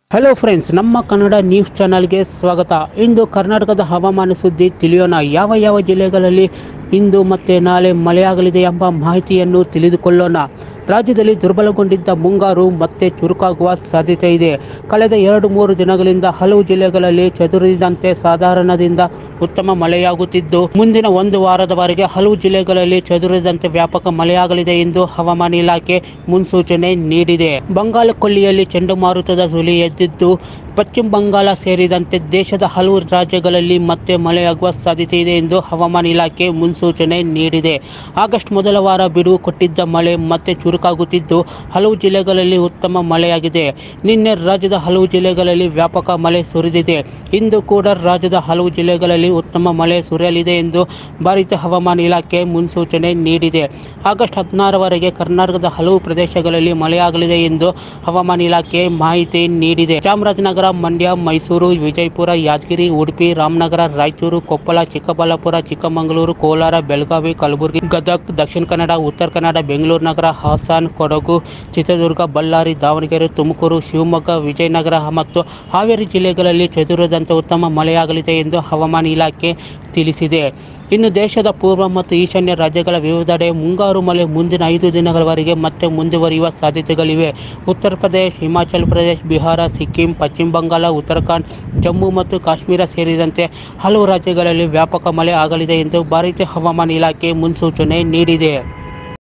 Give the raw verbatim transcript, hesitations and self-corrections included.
Hello friends, ನಮ್ಮ Kannada news ಚಾನಲ್ಗೆ ಸ್ವಾಗತ. ಇಂದು ಕರ್ನಾಟಕದ ಹವಾಮಾನ ಸುದ್ದಿ ತಿಳಿಯೋಣ. ಯಾವ ಯಾವ ಜಿಲ್ಲೆಗಳಲ್ಲಿ ಇಂದು ಮತ್ತು ನಾಳೆ ಮಳೆಯಾಗಲಿದೆ ಎಂಬ ಮಾಹಿತಿಯನ್ನು ತಿಳಿದುಕೊಳ್ಳೋಣ. ರಾಜ್ಯದಲ್ಲಿ ದುರ್ಬಲಗೊಂಡಿದ್ದ ಮುಂಗಾರು ಮತ್ತೆ ಚುರುಕಾಗುವ ಸಾಧ್ಯತೆ ಇದೆ. ಕಳೆದ ಎರಡು ಮೂರು ದಿನಗಳಿಂದ ಹಲವು ಜಿಲ್ಲೆಗಳಲ್ಲಿ ಚದುರಿದಂತೆ ಸಾಧಾರಣದಿಂದ ಉತ್ತಮ ಮಳೆಯಾಗುತ್ತಿದ್ದು, ಮುಂದಿನ ಒಂದು ವಾರದವರೆಗೆ ಹಲವು ಜಿಲ್ಲೆಗಳಲ್ಲಿ ಚದುರಿದಂತೆ ವ್ಯಾಪಕ ಮಳೆಯಾಗಲಿದೆ ಎಂದು ಹವಾಮಾನ ಇಲಾಖೆ ಮುನ್ಸೂಚನೆ ನೀಡಿದೆ. ಬಂಗಾಳ ಕೊಲ್ಲಿಯಲ್ಲಿ ಚಂಡಮಾರುತದ ಸುಳಿ ಎದ್ದಿದ್ದು, ಪಶ್ಚಿಮ ಬಂಗಾಳ ಸೇರಿದಂತೆ ದೇಶದ ಹಲವು ರಾಜ್ಯಗಳಲ್ಲಿ ಮತ್ತೆ ಮಳೆಯಾಗುವ ಸಾಧ್ಯತೆ ಇದೆ ಎಂದು ಹವಾಮಾನ ಇಲಾಖೆ ಮುನ್ಸೂಚನೆ ನೀಡಿದೆ. ಆಗಸ್ಟ್ ಮೊದಲ ವಾರ ಬಿಡುವು ಕೊಟ್ಟಿದ್ದ ಮಳೆ ಮತ್ತೆ ಚುರುಕಾಗುತ್ತಿದ್ದು, ಹಲವು ಜಿಲ್ಲೆಗಳಲ್ಲಿ ಉತ್ತಮ ಮಳೆಯಾಗಿದೆ. ನಿನ್ನೆ ರಾಜ್ಯದ ಹಲವು ಜಿಲ್ಲೆಗಳಲ್ಲಿ ವ್ಯಾಪಕ ಮಳೆ ಸುರಿದಿದೆ. ಇಂದು ಕೂಡ ರಾಜ್ಯದ ಹಲವು ಜಿಲ್ಲೆಗಳಲ್ಲಿ ಉತ್ತಮ ಮಳೆ ಸುರಿಯಲಿದೆ ಎಂದು ಭಾರತೀಯ ಹವಾಮಾನ ಇಲಾಖೆ ಮುನ್ಸೂಚನೆ ನೀಡಿದೆ. ಆಗಸ್ಟ್ ಹದಿನಾರರವರೆಗೆ ಕರ್ನಾಟಕದ ಹಲವು ಪ್ರದೇಶಗಳಲ್ಲಿ ಮಳೆಯಾಗಲಿದೆ ಎಂದು ಹವಾಮಾನ ಇಲಾಖೆ ಮಾಹಿತಿ ನೀಡಿದೆ. ಚಾಮರಾಜನಗರ, ಮಂಡ್ಯ, ಮೈಸೂರು, ವಿಜಯಪುರ, ಯಾದಗಿರಿ, ಉಡುಪಿ, ರಾಮನಗರ, ರಾಯಚೂರು, ಕೊಪ್ಪಳ, ಚಿಕ್ಕಬಳ್ಳಾಪುರ, ಚಿಕ್ಕಮಗಳೂರು, ಕೋಲಾರ, ಬೆಳಗಾವಿ, ಕಲಬುರಗಿ, ಗದಗ, ದಕ್ಷಿಣ ಕನ್ನಡ, ಉತ್ತರ ಕನ್ನಡ, ಬೆಂಗಳೂರು ನಗರ, ಹಾಸನ, ಕೊಡಗು, ಚಿತ್ರದುರ್ಗ, ಬಳ್ಳಾರಿ, ದಾವಣಗೆರೆ, ತುಮಕೂರು, ಶಿವಮೊಗ್ಗ, ವಿಜಯನಗರ ಮತ್ತು ಹಾವೇರಿ ಜಿಲ್ಲೆಗಳಲ್ಲಿ ಚದುರಿದಂತೆ ಉತ್ತಮ ಮಳೆಯಾಗಲಿದೆ ಎಂದು ಹವಾಮಾನ ಇಲಾಖೆ ತಿಳಿಸಿದೆ. ಇನ್ನು ದೇಶದ ಪೂರ್ವ ಮತ್ತು ಈಶಾನ್ಯ ರಾಜ್ಯಗಳ ವಿವಿಧೆಡೆ ಮುಂಗಾರು ಮಳೆ ಮುಂದಿನ ಐದು ದಿನಗಳವರೆಗೆ ಮತ್ತೆ ಮುಂದುವರಿಯುವ ಸಾಧ್ಯತೆಗಳಿವೆ. ಉತ್ತರ ಪ್ರದೇಶ, ಹಿಮಾಚಲ ಪ್ರದೇಶ, ಬಿಹಾರ, ಸಿಕ್ಕಿಂ, ಪಶ್ಚಿಮ ಬಂಗಾಳ, ಉತ್ತರಾಖಂಡ್, ಜಮ್ಮು ಮತ್ತು ಕಾಶ್ಮೀರ ಸೇರಿದಂತೆ ಹಲವು ರಾಜ್ಯಗಳಲ್ಲಿ ವ್ಯಾಪಕ ಮಳೆ ಆಗಲಿದೆ ಎಂದು ಭಾರತೀಯ ಹವಾಮಾನ ಇಲಾಖೆ ಮುನ್ಸೂಚನೆ ನೀಡಿದೆ.